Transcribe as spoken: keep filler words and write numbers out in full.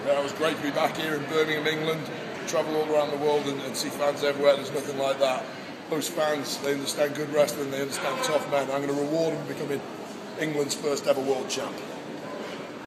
Yeah, it was great to be back here in Birmingham, England. Travel all around the world and, and see fans everywhere. There's nothing like that. Those fans, they understand good wrestling, they understand tough men. I'm going to reward them becoming England's first ever world champ.